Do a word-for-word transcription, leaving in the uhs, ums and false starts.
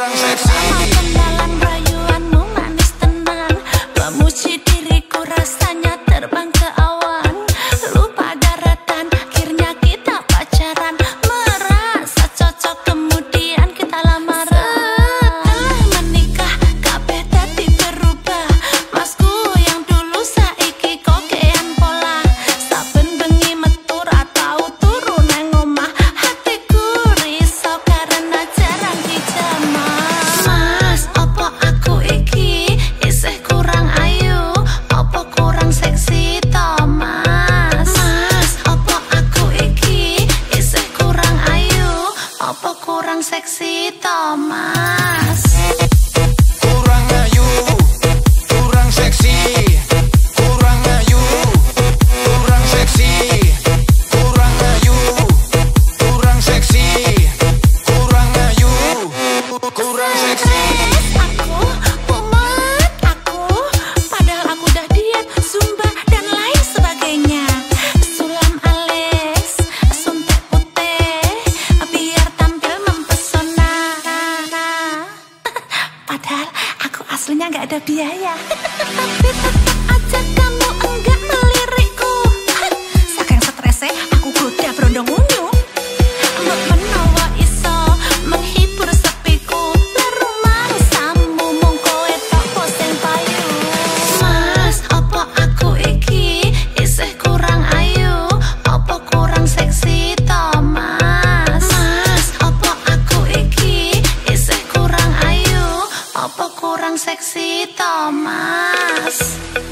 kurang seksi. Pendalan rayuanmu manis tenang, memuji diriku rasanya terbang ke awan. Lupa daratan, akhirnya kita pacaran, merasa cocok kemudian kita lamaran. Setelah menikah kabeh dadi berubah, masku yang dulu saiki kokean pola. Saben bengi metu ra tau turu nang omah, hatiku risau karena jarang dijamah. Mas, opo aku iki isih kurang ayu, opo kurang seksi to mas? Mas, opo aku iki isih kurang ayu, opo kurang seksi to mas? Kurang ayu, kurang seksi. Kurang ayu, kurang seksi. Kurang ayu, kurang seksi. Kurang ayu, kurang seksi. Aku, umat aku, padahal aku udah diet, zumba dan lain sebagainya. Sulam alis, suntik putih, biar tampil mempesona. Padahal aku aslinya nggak ada biaya. Tapi tetap aja kamu enggak melirikku. Saking stresnya aku goda berondong unyu. Mbok menawa iso menghibur sepiku, nerumang samu mung kowe tok posting payu. Mas, opo aku iki isih kurang ayu, opo kurang seksi to mas? Mas, opo aku iki isih kurang ayu, opo kurang seksi to mas?